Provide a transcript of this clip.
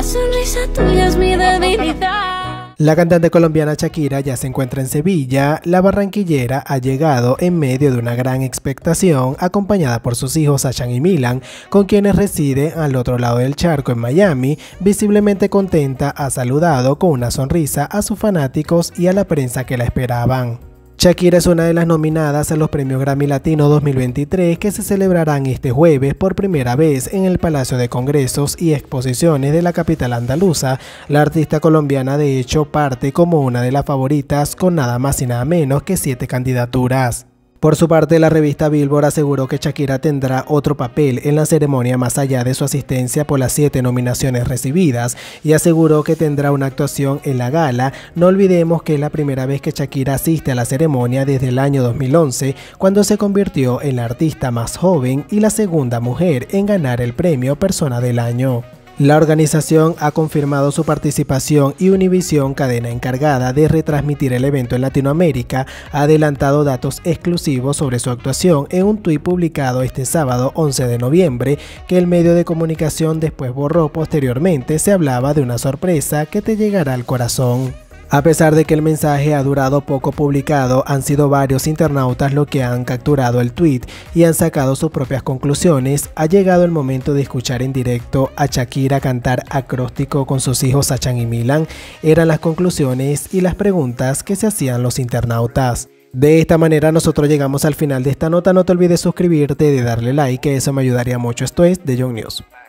sonrisa tuya es mi debilidad. La cantante colombiana Shakira ya se encuentra en Sevilla. La barranquillera ha llegado en medio de una gran expectación, acompañada por sus hijos Sasha y Milan, con quienes reside al otro lado del charco en Miami. Visiblemente contenta, ha saludado con una sonrisa a sus fanáticos y a la prensa que la esperaban. Shakira es una de las nominadas a los premios Grammy Latino 2023 que se celebrarán este jueves por primera vez en el Palacio de Congresos y Exposiciones de la capital andaluza. La artista colombiana de hecho parte como una de las favoritas con nada más y nada menos que 7 candidaturas. Por su parte, la revista Billboard aseguró que Shakira tendrá otro papel en la ceremonia más allá de su asistencia por las 7 nominaciones recibidas y aseguró que tendrá una actuación en la gala. No olvidemos que es la primera vez que Shakira asiste a la ceremonia desde el año 2011, cuando se convirtió en la artista más joven y la segunda mujer en ganar el premio Persona del Año. La organización ha confirmado su participación y Univision, cadena encargada de retransmitir el evento en Latinoamérica, ha adelantado datos exclusivos sobre su actuación en un tuit publicado este sábado 11 de noviembre, que el medio de comunicación después borró. Posteriormente se hablaba de una sorpresa que te llegará al corazón. A pesar de que el mensaje ha durado poco publicado, han sido varios internautas los que han capturado el tweet y han sacado sus propias conclusiones. Ha llegado el momento de escuchar en directo a Shakira cantar acróstico con sus hijos Sasha y Milan. Eran las conclusiones y las preguntas que se hacían los internautas. De esta manera nosotros llegamos al final de esta nota. No te olvides suscribirte y de darle like, que eso me ayudaría mucho. Esto es The Young News.